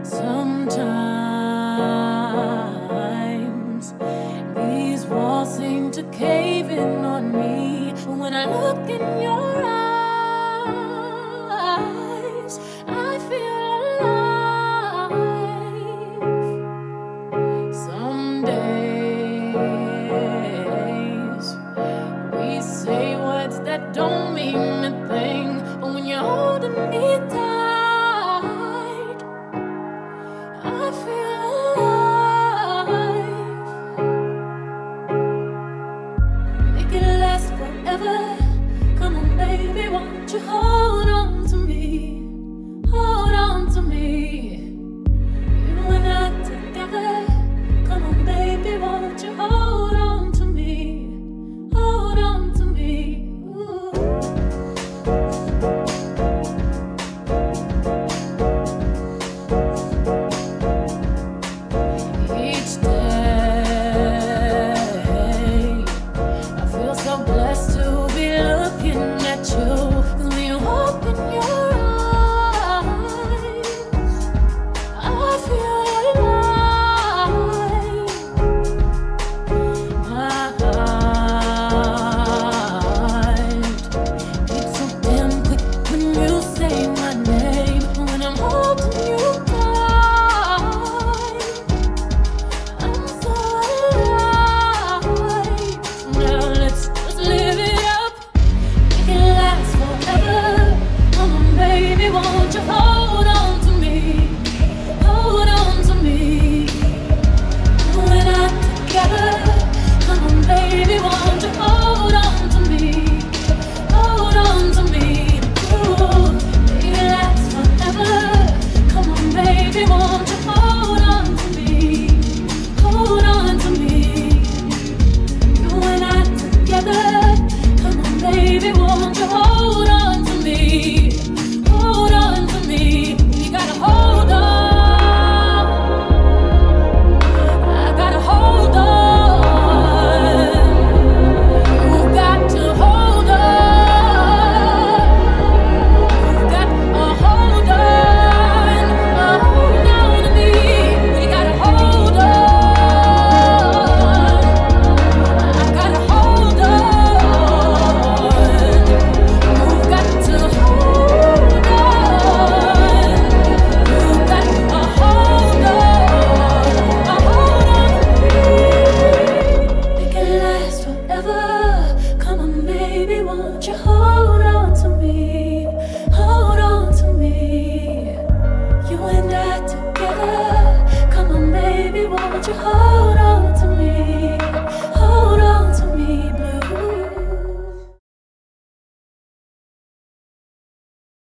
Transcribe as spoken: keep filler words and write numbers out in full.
Sometimes these walls seem to cave in on me. When I look in your eyes, I feel alive. Some days we say words that don't mean a thing, but when you're holding me tight, I feel alive. Make it last forever. Come on, baby, won't you hold on to me? Hold on to me. You and I together. Come on, baby, won't you hold on to me? Hold on to me. Ooh. Each day I feel so blessed to be looking at you. 'Cause when you open your eyes, I feel alive. My heart beats so damn quick when you say my name. When I'm holding you tight, I'm so alive. Now let's just live it up. Make it last forever. Come on, baby, won't you hold on to me? Hold on to me. You and I together. Come on, baby, won't you hold on to me? Hold on to me. Ooh, make it last forever. Come on, baby, won't you hold on to me? Hold on to me. You and I together. Come on, baby, won't you hold on to me? Hold on to me. You gotta hold on. I gotta hold on. You got to hold on. You've got to hold on. Hold on to me. You gotta hold on. I gotta hold on. You've got to hold on. You've got to hold on. A hold on to me. Make it last forever. Come on, baby, won't you hold on to me? Hold on to me. You and I together. Come on, baby, won't you hold